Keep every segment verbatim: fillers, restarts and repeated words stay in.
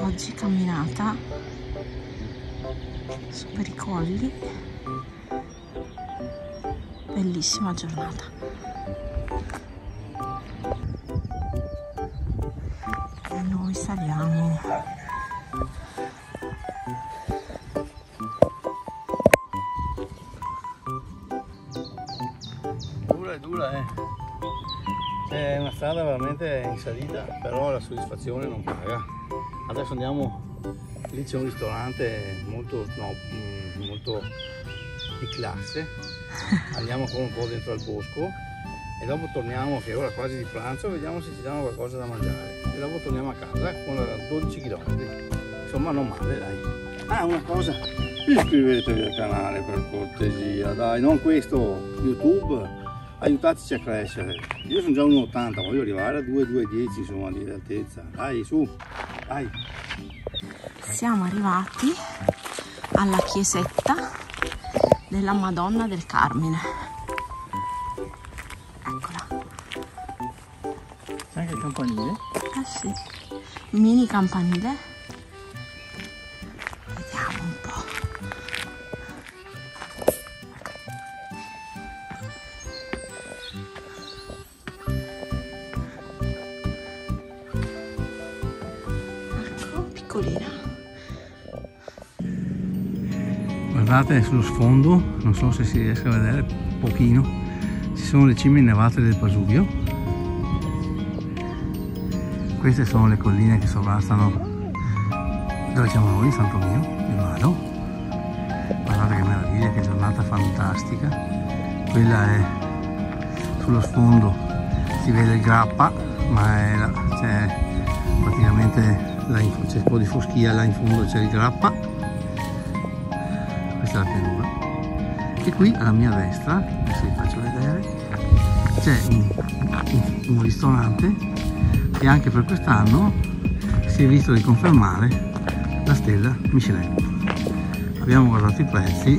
Oggi camminata su per i colli, bellissima giornata. E noi saliamo. Dura, dura, eh. È una strada veramente in salita, però la soddisfazione non paga. Adesso andiamo, lì c'è un ristorante molto, no, molto di classe, andiamo ancora un po' dentro al bosco e dopo torniamo, che è ora quasi di pranzo, vediamo se ci danno qualcosa da mangiare e dopo torniamo a casa con dodici chilometri, insomma non male, dai. Ah, una cosa, iscrivetevi al canale per cortesia, dai, non questo, YouTube. Aiutateci a crescere. Io sono già uno virgola ottanta, voglio arrivare a due virgola dieci insomma di altezza. Dai, su, dai. Siamo arrivati alla chiesetta della Madonna del Carmine. Eccola. C'è anche il campanile? Eh sì. Mini campanile. Vediamo un po'. Guardate sullo sfondo, non so se si riesce a vedere pochino, ci sono le cime innevate del Pasubio. Queste sono le colline che sovrastano dove siamo noi, Santo Mio, di Vado. Guardate che meraviglia, che giornata fantastica. Quella è sullo sfondo, si vede il Grappa, ma c'è praticamente c'è un po' di foschia, là in fondo c'è il Grappa, questa è la pianura, e qui alla mia destra, adesso vi faccio vedere, c'è un, un, un ristorante che anche per quest'anno si è visto di confermare la stella Michelin. Abbiamo guardato i prezzi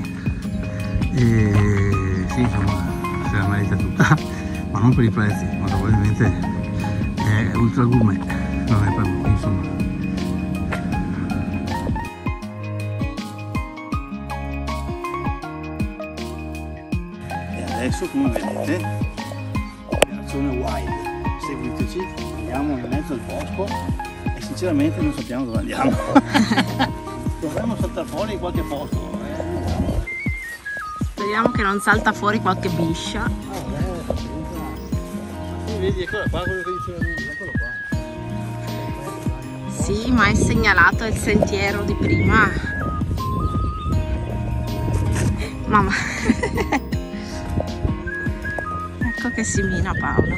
e sì, insomma, se la merita tutta, ma non per i prezzi, ma probabilmente è ultra gourmet, non è per noi, insomma. Adesso, come vedete, operazione wild, seguiteci, andiamo in mezzo al bosco e sinceramente non sappiamo dove andiamo. Dovremmo saltare fuori in qualche posto. Eh? Speriamo che non salta fuori qualche biscia. Ah, beh, sì, vedi, eccola qua, quello che diceva lui, eccolo qua. Sì, ma è segnalato il sentiero di prima. Mamma. Ecco che si mina Paolo.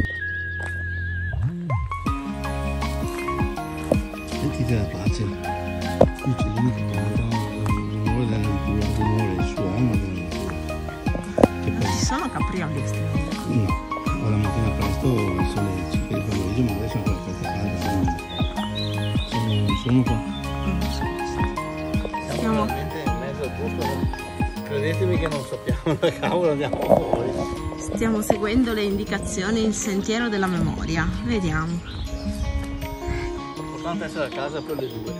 Sentite la pace, qui c'è uccellini che cantano l'umore della natura, l'umore, il suono della natura. Che poi... Ci sono caprioli estremi? No, alla mattina presto verso le cinque di pomeriggio, ma adesso sono queste calde, sono, sono qua. Non so. Siamo Stiamo... veramente in mezzo al bosco, no? Credetemi che non sappiamo dove cavolo andiamo fuori. Stiamo seguendo le indicazioni, il sentiero della memoria. Vediamo. L'importante è essere a casa per le due.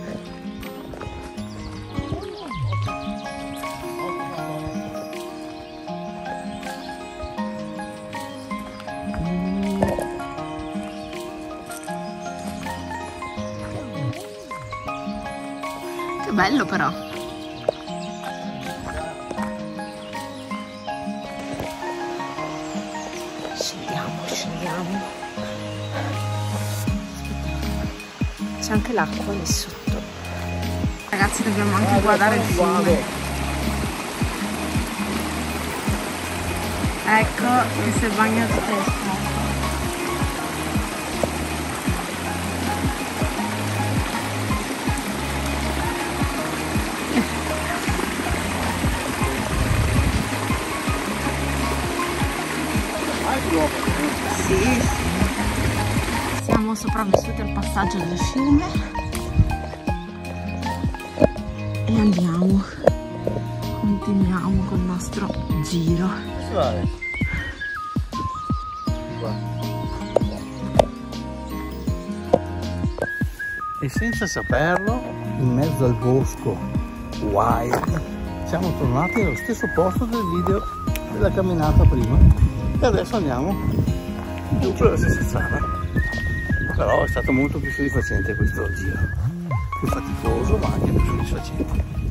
Che bello però. C'è anche l'acqua lì sotto. Ragazzi, dobbiamo anche guardare il fiume. Ecco che si è bagnato testa. Sì, sì. Siamo sopravvissuti al passaggio del fiume e andiamo, continuiamo col nostro giro. Vale. Qua. e senza saperlo, in mezzo al bosco wild, siamo tornati allo stesso posto del video della camminata prima e adesso andiamo giù per la stessa strada. Però è stato molto più soddisfacente questo giro, più faticoso ma anche più soddisfacente.